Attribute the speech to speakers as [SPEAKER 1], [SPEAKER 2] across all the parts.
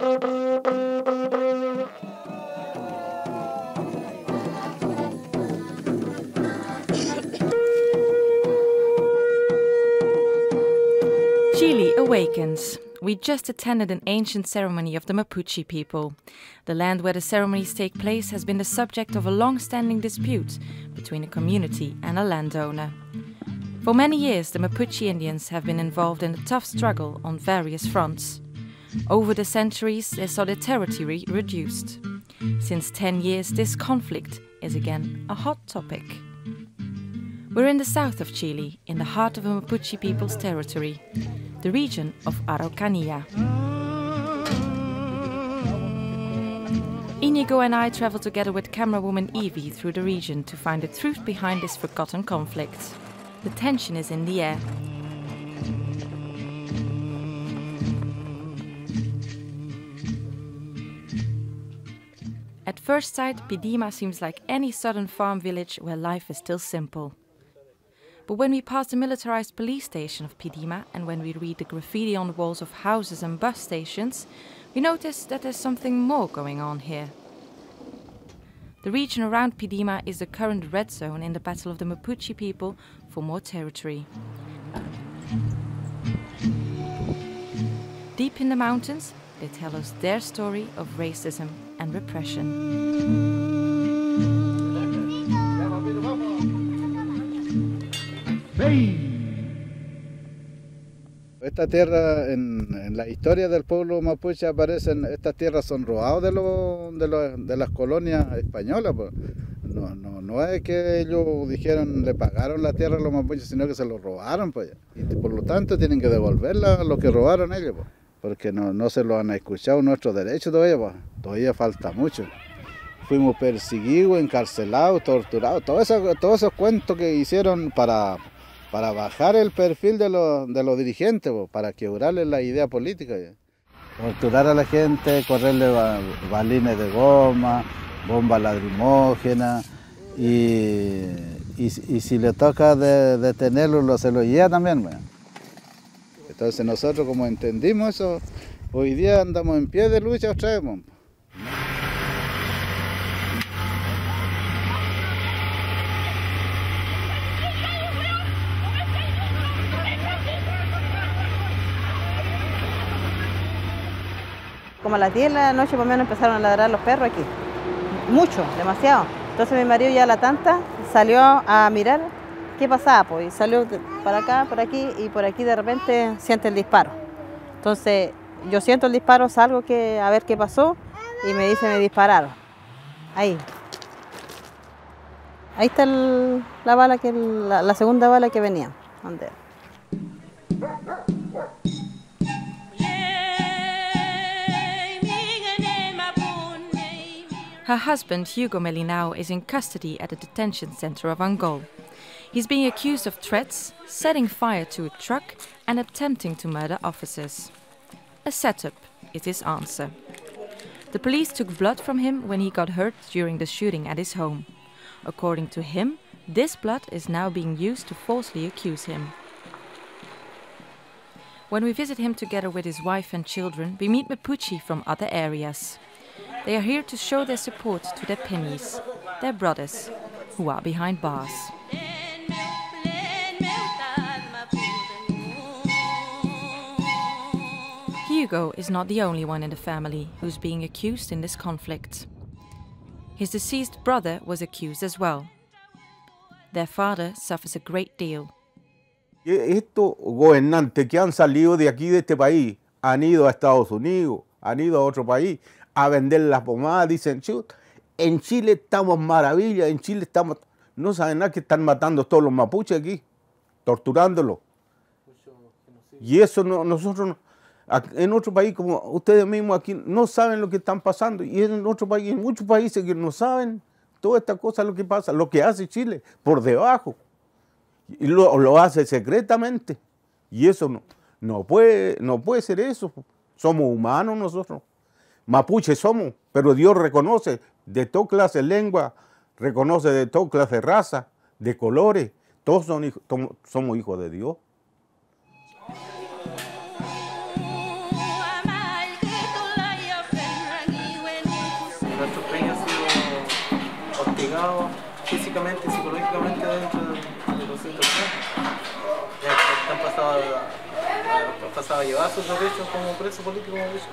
[SPEAKER 1] Chile awakens. We just attended an ancient ceremony of the Mapuche people. The land where the ceremonies take place has been the subject of a long-standing dispute between a community and a landowner. For many years, the Mapuche Indians have been involved in a tough struggle on various fronts. Over the centuries, they saw their territory reduced. Since 10 years, this conflict is again a hot topic. We're in the south of Chile, in the heart of the Mapuche people's territory, the region of Araucanía. Inigo and I traveled together with camerawoman Evie through the region to find the truth behind this forgotten conflict. The tension is in the air. At first sight, Pidima seems like any southern farm village where life is still simple. But when we pass the militarized police station of Pidima and when we read the graffiti on the walls of houses and bus stations, we notice that there's something more going on here. The region around Pidima is the current red zone in the battle of the Mapuche people for more territory. Deep in the mountains, they tell us their story of racism and repression.
[SPEAKER 2] Esta tierra, en la historia del pueblo mapuche aparecen, estas tierras son robadas de las colonias españolas. Pues. No es que ellos dijeron, le pagaron la tierra a los mapuches, sino que se lo robaron. Pues. Y por lo tanto tienen que devolverla lo que robaron ellos, pues. Porque no se lo han escuchado nuestros derechos todavía, pues. Todavía falta mucho. Fuimos perseguidos, encarcelados, torturados, todos esos cuentos que hicieron para bajar el perfil de los dirigentes, para quebrarles la idea política. Torturar a la gente, correrle balines de goma, bombas lacrimógenas, y si le toca detenerlo, se lo lleva también. Entonces nosotros, como entendimos eso, hoy día andamos en pie de lucha otra vez.
[SPEAKER 3] Como a las 10 de la noche, por lo menos, empezaron a ladrar los perros aquí. Mucho, demasiado. Entonces mi marido ya a la tanta salió a mirar qué pasaba, pues, y salió para acá, por aquí, y por aquí de repente siente el disparo. Entonces yo siento el disparo, salgo a ver qué pasó, y me dice, me dispararon. Ahí. Ahí está la bala, la segunda bala que venía. ¿Dónde?
[SPEAKER 1] Her husband, Hugo Melinao, is in custody at the detention center of Angol. He's being accused of threats, setting fire to a truck, and attempting to murder officers. A setup is his answer. The police took blood from him when he got hurt during the shooting at his home. According to him, this blood is now being used to falsely accuse him. When we visit him together with his wife and children, we meet Mapuche from other areas. They are here to show their support to their pennies, their brothers, who are behind bars. Hugo is not the only one in the family who's being accused in this conflict. His deceased brother was accused as well. Their father suffers a great deal.
[SPEAKER 4] Estos gobernantes que han salido de aquí, de este país, han ido a Estados Unidos, han ido a otro país a vender las pomadas, dicen, en Chile estamos maravilla, en Chile estamos... No saben nada que están matando todos los mapuches aquí, torturándolos. Y eso nosotros, en otro país, como ustedes mismos aquí, no saben lo que están pasando. Y en otro país, en muchos países que no saben toda esta cosa, lo que pasa, lo que hace Chile, por debajo. Y lo hace secretamente. Y eso no puede ser eso. Somos humanos nosotros. Mapuche somos, pero Dios reconoce de toda clase de lengua, reconoce de toda clase de raza, de colores, todos somos hijos de Dios.
[SPEAKER 5] obligados físicamente y psicológicamente dentro de los centros. Ya están pasados a llevar sus derechos como preso político, como dicho.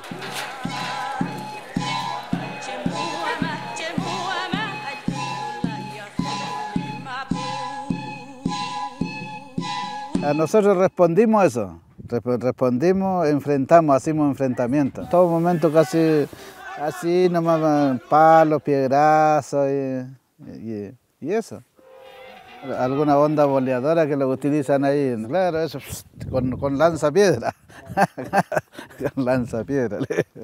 [SPEAKER 2] Nosotros respondimos eso, respondimos, enfrentamos, hacemos enfrentamientos. En todo momento casi así, nomás palos, piedrazos y eso. Alguna onda boleadora que lo utilizan ahí, claro, eso, con lanzapiedra, con lanzapiedra.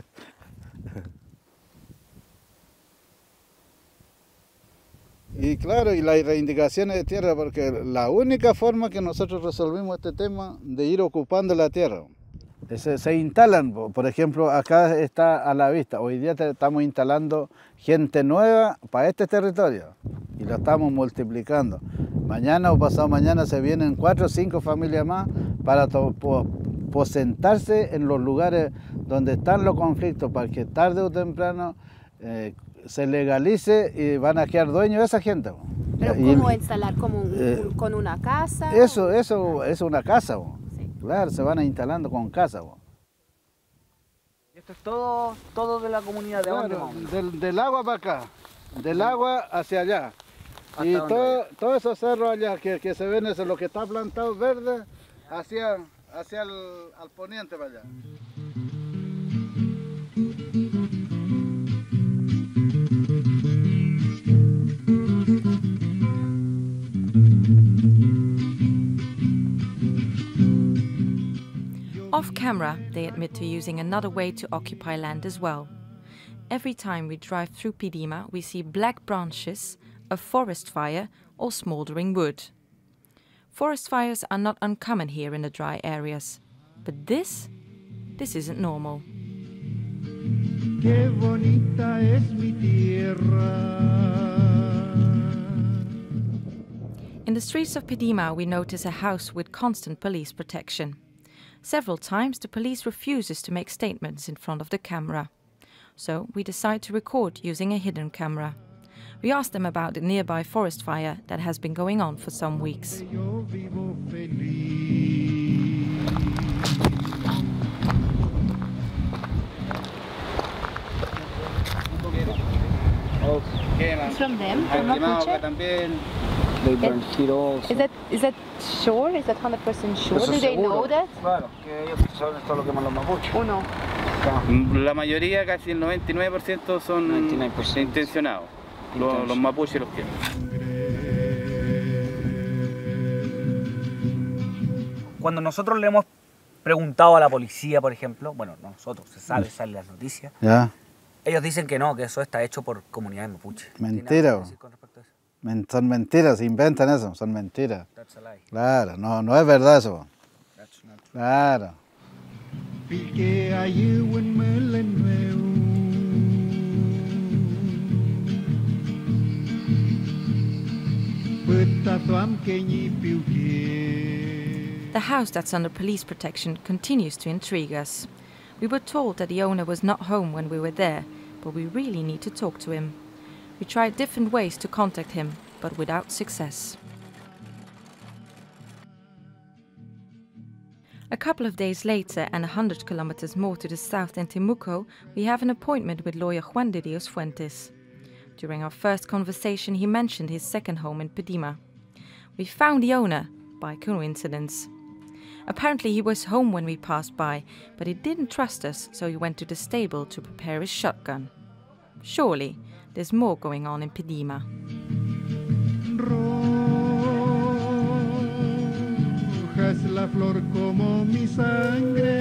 [SPEAKER 2] Y claro, y las reivindicaciones de tierra, porque la única forma que nosotros resolvimos este tema de ir ocupando la tierra. Se instalan, por ejemplo, acá está a la vista, hoy día estamos instalando gente nueva para este territorio y lo estamos multiplicando. Mañana o pasado mañana se vienen 4 o 5 familias más para posentarse en los lugares donde están los conflictos, para que tarde o temprano se legalice y van a quedar dueños de esa gente.
[SPEAKER 6] ¿Pero cómo instalar? ¿Con una casa?
[SPEAKER 2] Eso es una casa. Sí. Claro, se van a instalando con casa.
[SPEAKER 7] Esto es todo de la comunidad de
[SPEAKER 2] claro, del agua para acá, del agua hacia allá. Y todos esos cerros allá que se ven, eso, lo que está plantado verde, hacia al poniente para allá.
[SPEAKER 1] Off camera, they admit to using another way to occupy land as well. Every time we drive through Pidima, we see black branches, a forest fire, or smouldering wood. Forest fires are not uncommon here in the dry areas. But this isn't normal.
[SPEAKER 8] Qué bonita es mi tierra.
[SPEAKER 1] In the streets of Pidima, we notice a house with constant police protection. Several times, the police refuses to make statements in front of the camera. So we decide to record using a hidden camera. We ask them about the nearby forest fire that has been going on for some weeks.
[SPEAKER 6] It's from them, from Mapuche?
[SPEAKER 7] They burn it all.
[SPEAKER 6] Is that sure? Is that 100% sure? Do they know that?
[SPEAKER 7] Claro, que ellos saben todo lo que queman los mapuches.
[SPEAKER 6] ¿O no?
[SPEAKER 9] La mayoría, casi el 99% son 99%. Intencionados. Los mapuches los queman.
[SPEAKER 7] Cuando nosotros le hemos preguntado a la policía, por ejemplo, bueno, no nosotros, se sabe, sale las noticias, ellos dicen que no, que eso está hecho por comunidades mapuche.
[SPEAKER 2] Mentira. Son mentiras, inventan eso, son mentiras. Claro, no es verdad eso. Claro.
[SPEAKER 1] The house that's under police protection continues to intrigue us. We were told that the owner was not home when we were there, but we really need to talk to him. We tried different ways to contact him, but without success. A couple of days later, and 100 kilometers more to the south in Temuco, we have an appointment with lawyer Juan de Dios Fuentes. During our first conversation, he mentioned his second home in Pidima. We found the owner by coincidence. Apparently he was home when we passed by, but he didn't trust us, so he went to the stable to prepare his shotgun. Surely, there's more going on in Pidima.
[SPEAKER 8] Roja es la flor como mi sangre.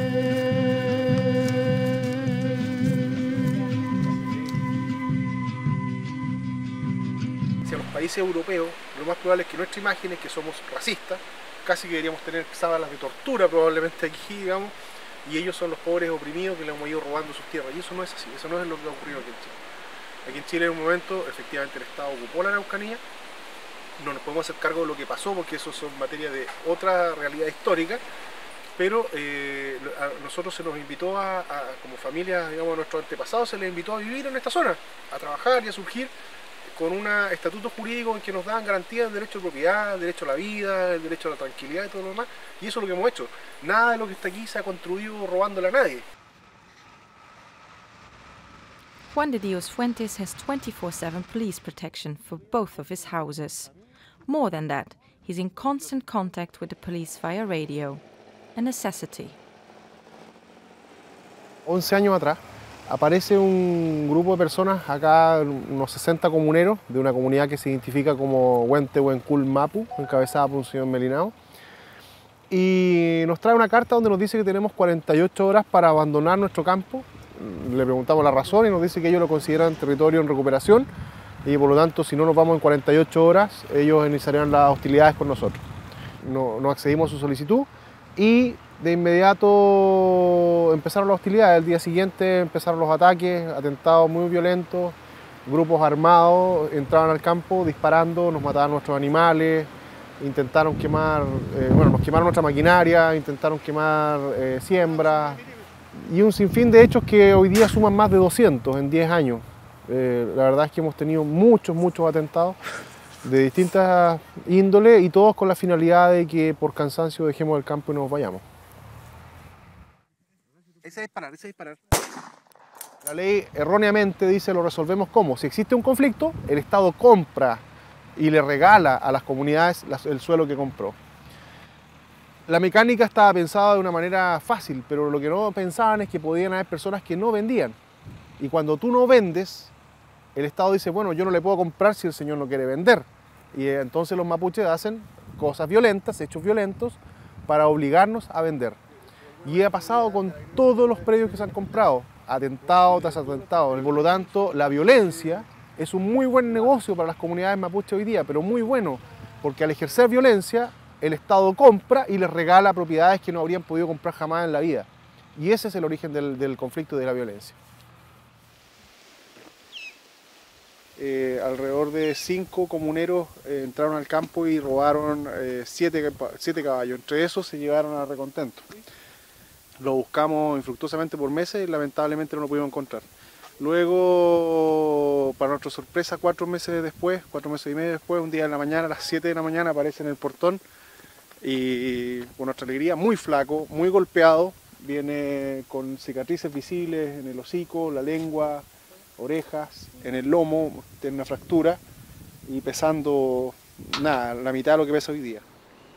[SPEAKER 10] Hacia los países europeos, lo más probable es que nuestra imagen es que somos racistas, casi que deberíamos tener sábanas de tortura probablemente aquí, digamos, y ellos son los pobres oprimidos que le hemos ido robando sus tierras, y eso no es así, eso no es lo que ha ocurrido aquí en Chile. Aquí en Chile en un momento, efectivamente, el Estado ocupó la Araucanía, no nos podemos hacer cargo de lo que pasó porque eso son materia de otra realidad histórica, pero a nosotros se nos invitó como familia, digamos, a nuestros antepasados se les invitó a vivir en esta zona, a trabajar y a surgir, con un estatuto jurídico en que nos dan garantía del derecho de propiedad, el derecho a la vida, el derecho a la tranquilidad y todo lo demás. Y eso es lo que hemos hecho. Nada de lo que está aquí se ha construido robándole a nadie.
[SPEAKER 1] Juan de Dios Fuentes has 24/7 police protection for both of his houses. More than that, he's in constant contact with the police via radio, a necessity.
[SPEAKER 10] 11 años atrás aparece un grupo de personas, acá unos 60 comuneros, de una comunidad que se identifica como Huentehuencul Mapu, encabezada por un señor Melinao, y nos trae una carta donde nos dice que tenemos 48 horas para abandonar nuestro campo. Le preguntamos la razón y nos dice que ellos lo consideran territorio en recuperación y por lo tanto si no nos vamos en 48 horas ellos iniciarían las hostilidades con nosotros. No accedimos a su solicitud y de inmediato empezaron las hostilidades. El día siguiente empezaron los ataques, atentados muy violentos, grupos armados entraban al campo disparando, nos mataban nuestros animales, intentaron quemar, nos quemaron nuestra maquinaria, intentaron quemar siembras y un sinfín de hechos que hoy día suman más de 200 en 10 años. La verdad es que hemos tenido muchos atentados de distintas índoles y todos con la finalidad de que por cansancio dejemos el campo y nos vayamos. Ese disparar. La ley erróneamente dice lo resolvemos ¿cómo? Si existe un conflicto, el Estado compra y le regala a las comunidades el suelo que compró. La mecánica estaba pensada de una manera fácil, pero lo que no pensaban es que podían haber personas que no vendían. Y cuando tú no vendes, el Estado dice, bueno, yo no le puedo comprar si el señor no quiere vender. Y entonces los mapuches hacen cosas violentas, hechos violentos, para obligarnos a vender. Y ha pasado con todos los predios que se han comprado, atentado tras atentado. Por lo tanto, la violencia es un muy buen negocio para las comunidades mapuches hoy día, pero muy bueno, porque al ejercer violencia, el Estado compra y les regala propiedades que no habrían podido comprar jamás en la vida. Y ese es el origen del conflicto y de la violencia. Alrededor de 5 comuneros entraron al campo y robaron 7 caballos. Entre esos se llevaron a Recontento. Lo buscamos infructuosamente por meses y lamentablemente no lo pudimos encontrar. Luego, para nuestra sorpresa, 4 meses y medio después, un día en la mañana, a las 7 de la mañana, aparece en el portón y con nuestra alegría, muy flaco, muy golpeado, viene con cicatrices visibles en el hocico, la lengua, orejas, en el lomo, tiene una fractura y pesando nada, la mitad de lo que pesa hoy día.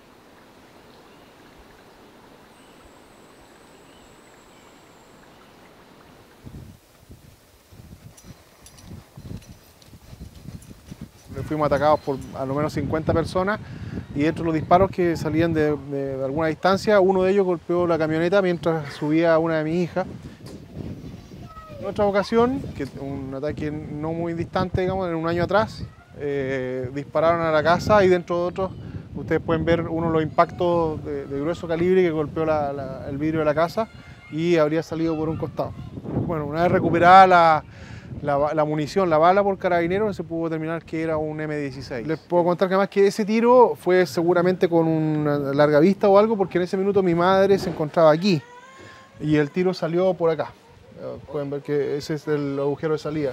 [SPEAKER 10] Fuimos atacados por a lo menos 50 personas y dentro de los disparos que salían de alguna distancia, uno de ellos golpeó la camioneta mientras subía a una de mis hijas. En otra ocasión, que un ataque no muy distante, digamos, en un año atrás, dispararon a la casa y dentro de otros, ustedes pueden ver uno de los impactos de grueso calibre que golpeó el vidrio de la casa y habría salido por un costado. Bueno, una vez recuperada la munición, la bala por carabineros, se pudo determinar que era un M16. Les puedo contar que además que ese tiro fue seguramente con una larga vista o algo, porque en ese minuto mi madre se encontraba aquí y el tiro salió por acá. Pueden ver que ese es el agujero de salida.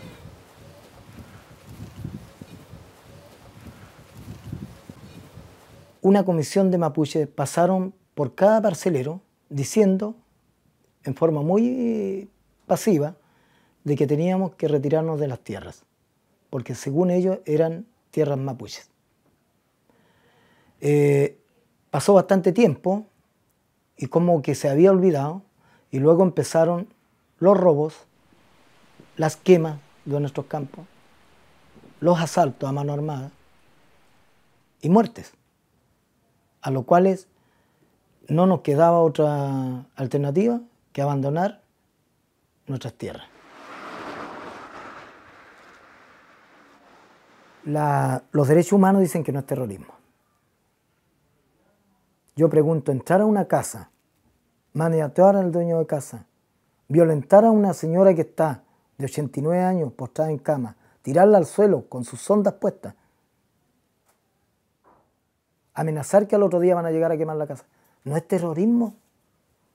[SPEAKER 11] Una comisión de mapuches pasaron por cada parcelero diciendo en forma muy pasiva de que teníamos que retirarnos de las tierras, porque según ellos eran tierras mapuches. Pasó bastante tiempo y como que se había olvidado y luego empezaron los robos, las quemas de nuestros campos, los asaltos a mano armada y muertes, a lo cuales no nos quedaba otra alternativa que abandonar nuestras tierras. Los derechos humanos dicen que no es terrorismo. Yo pregunto, entrar a una casa, maniatear al dueño de casa, violentar a una señora que está de 89 años postrada en cama, tirarla al suelo con sus sondas puestas, amenazar que al otro día van a llegar a quemar la casa, ¿no es terrorismo?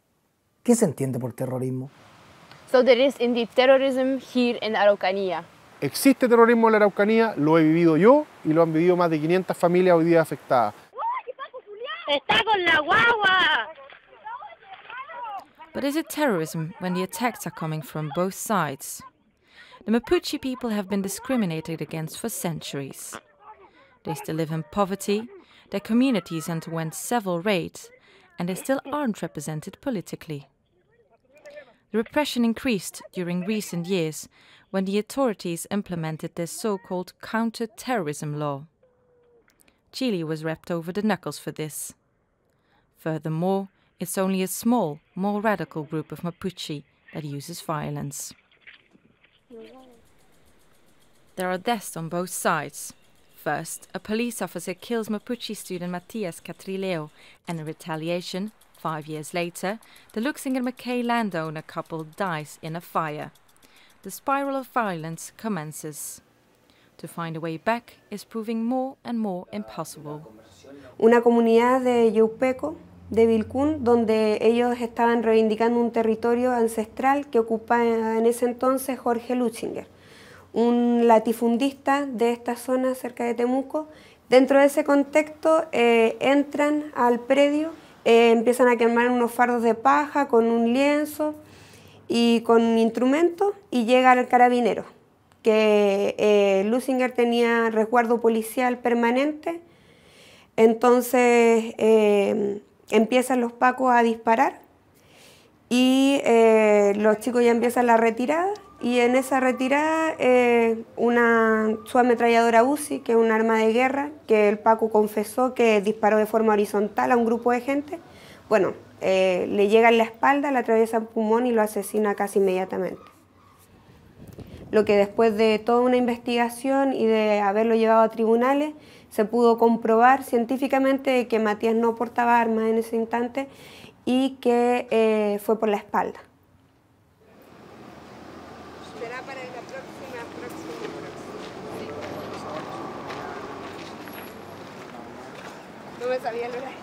[SPEAKER 11] ¿Qué se entiende por terrorismo?
[SPEAKER 6] So there is indeed terrorism here in Araucanía.
[SPEAKER 10] Existe terrorismo en la Araucanía, lo he vivido yo y lo han vivido más de 500 familias hoy día afectadas.
[SPEAKER 12] ¡Está con la guagua!
[SPEAKER 1] But is it terrorism when the attacks are coming from both sides? The Mapuche people have been discriminated against for centuries. They still live in poverty, their communities underwent several raids, and they still aren't represented politically. The repression increased during recent years when the authorities implemented their so-called counter-terrorism law. Chile was wrapped over the knuckles for this. Furthermore, it's only a small, more radical group of Mapuche that uses violence. There are deaths on both sides. First, a police officer kills Mapuche student Matias Catrileo, and in retaliation, 5 years later, the Luxinger Mackay landowner couple dies in a fire. The spiral of violence commences. To find a way back is proving more and more impossible.
[SPEAKER 13] Una comunidad de Yaupeco, de Vilcún, donde ellos estaban reivindicando un territorio ancestral que ocupaba en ese entonces Jorge Luxinger, un latifundista de esta zona cerca de Temuco. Dentro de ese contexto entran al predio, empiezan a quemar unos fardos de paja con un lienzo y con instrumentos, y llega el carabinero, que Luxinger tenía resguardo policial permanente. Entonces empiezan los pacos a disparar y los chicos ya empiezan la retirada, y en esa retirada una subametralladora UCI, que es un arma de guerra, que el paco confesó que disparó de forma horizontal a un grupo de gente, bueno, le llega en la espalda, le atraviesa el pulmón y lo asesina casi inmediatamente. Lo que después de toda una investigación y de haberlo llevado a tribunales, se pudo comprobar científicamente que Matías no portaba armas en ese instante y que fue por la espalda. Será para la próxima. No me sabía el horario.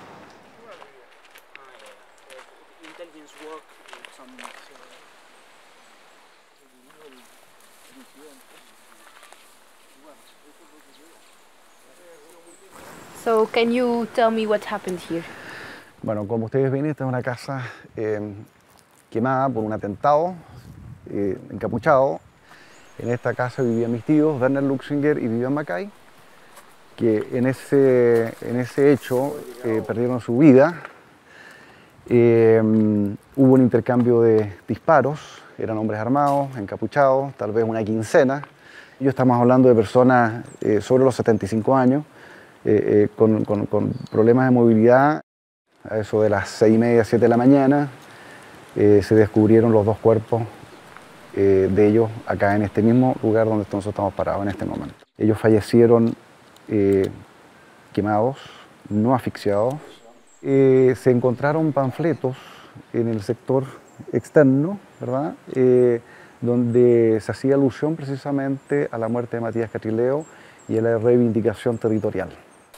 [SPEAKER 6] So, can you tell me what happened here?
[SPEAKER 14] Bueno, como ustedes ven, esta es una casa quemada por un atentado, encapuchado. En esta casa vivían mis tíos, Werner Luxinger y Vivian Mackay, que en ese hecho perdieron su vida. Hubo un intercambio de disparos, eran hombres armados, encapuchados, tal vez una quincena. Y estamos hablando de personas sobre los 75 años, con problemas de movilidad. A eso de las 6:30, 7 de la mañana, se descubrieron los dos cuerpos de ellos acá en este mismo lugar donde nosotros estamos parados en este momento. Ellos fallecieron quemados, no asfixiados. Se encontraron panfletos en el sector externo, ¿verdad? Donde se hacía alusión precisamente a la muerte de Matías Catrileo y a la reivindicación territorial.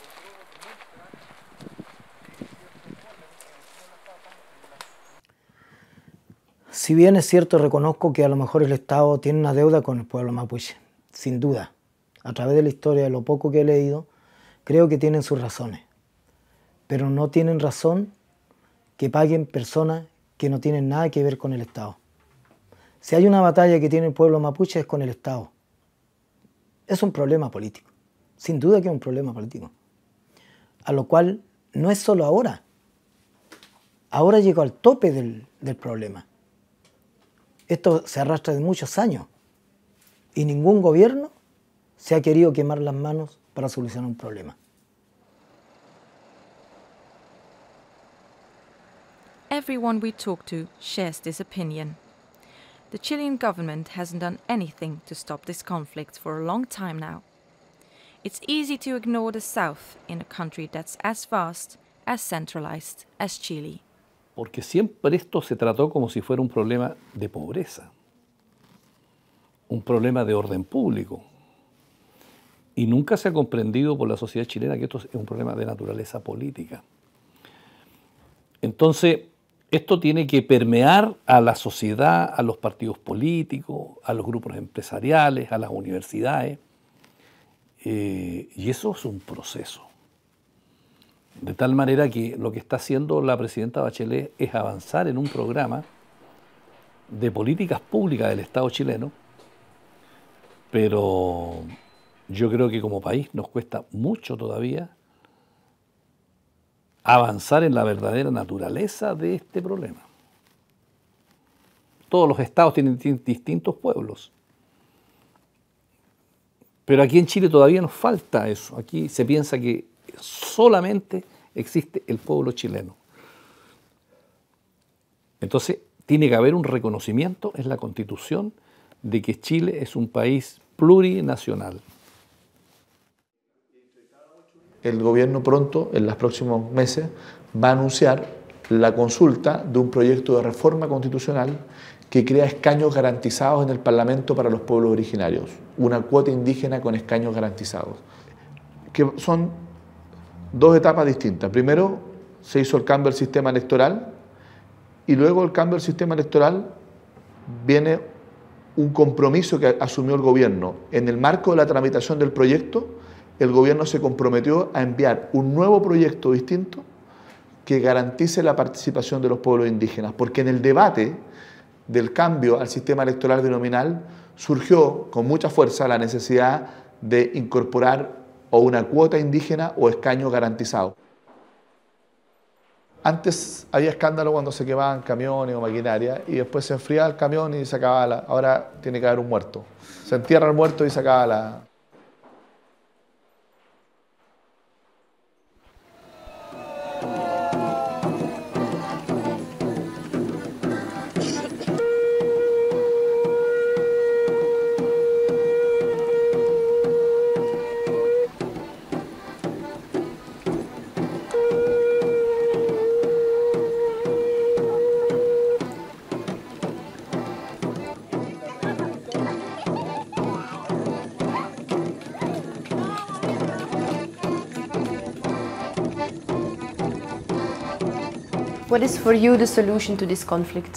[SPEAKER 11] Si bien es cierto, reconozco que a lo mejor el Estado tiene una deuda con el pueblo mapuche, sin duda. A través de la historia, de lo poco que he leído, creo que tienen sus razones. Pero no tienen razón que paguen personas que no tienen nada que ver con el Estado. Si hay una batalla que tiene el pueblo mapuche es con el Estado. Es un problema político, sin duda que es un problema político. A lo cual no es solo ahora. Ahora llegó al tope del problema. Esto se arrastra de muchos años y ningún gobierno se ha querido quemar las manos para solucionar un problema.
[SPEAKER 1] Everyone we talk to shares this opinion. The Chilean government hasn't done anything to stop this conflict for a long time now. It's easy to ignore the South in a country that's as vast, as centralized as Chile.
[SPEAKER 15] Porque siempre esto se trató como si fuera un problema de pobreza, un problema de orden público. Y nunca se ha comprendido por la sociedad chilena que esto es un problema de naturaleza política. Entonces, Esto tiene que permear a la sociedad, a los partidos políticos, a los grupos empresariales, a las universidades. Y eso es un proceso. De tal manera que lo que está haciendo la presidenta Bachelet es avanzar en un programa de políticas públicas del Estado chileno, pero yo creo que como país nos cuesta mucho todavía avanzar en la verdadera naturaleza de este problema. Todos los estados tienen distintos pueblos, pero aquí en Chile todavía nos falta eso. Aquí se piensa que solamente existe el pueblo chileno. Entonces, tiene que haber un reconocimiento en la Constitución de que Chile es un país plurinacional.
[SPEAKER 16] El gobierno pronto, en los próximos meses, va a anunciar la consulta de un proyecto de reforma constitucional que crea escaños garantizados en el Parlamento para los pueblos originarios, una cuota indígena con escaños garantizados, que son dos etapas distintas. Primero se hizo el cambio del sistema electoral y luego el cambio del sistema electoral viene un compromiso que asumió el gobierno. En el marco de la tramitación del proyecto, el gobierno se comprometió a enviar un nuevo proyecto distinto que garantice la participación de los pueblos indígenas, porque en el debate del cambio al sistema electoral binominal surgió con mucha fuerza la necesidad de incorporar o una cuota indígena o escaño garantizado. Antes había escándalo cuando se quemaban camiones o maquinaria y después se enfriaba el camión y se acababa ahora tiene que haber un muerto. Se entierra el muerto y se acaba la...
[SPEAKER 6] What is for you the solution to this conflict?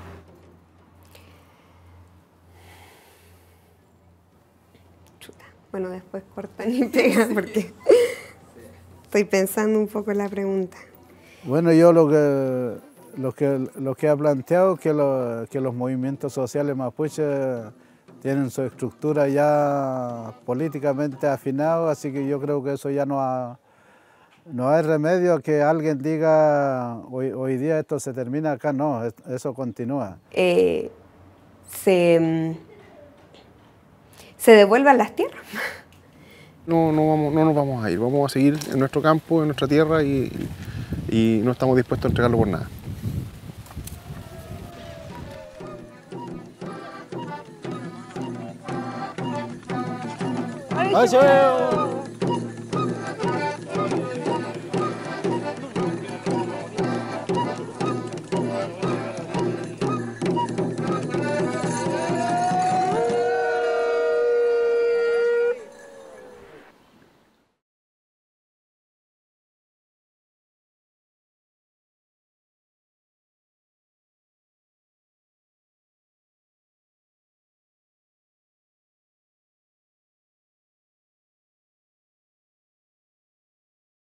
[SPEAKER 13] Bueno, después cortan y pegan porque estoy pensando un poco en la pregunta.
[SPEAKER 2] Bueno, yo lo que ha planteado es que los movimientos sociales mapuches tienen su estructura ya políticamente afinada, así que yo creo que eso ya no hay remedio a que alguien diga hoy día esto se termina acá, no, eso continúa.
[SPEAKER 13] Se devuelvan las tierras.
[SPEAKER 10] No nos vamos a ir, vamos a seguir en nuestro campo, en nuestra tierra y no estamos dispuestos a entregarlo por nada.
[SPEAKER 17] ¡Ay,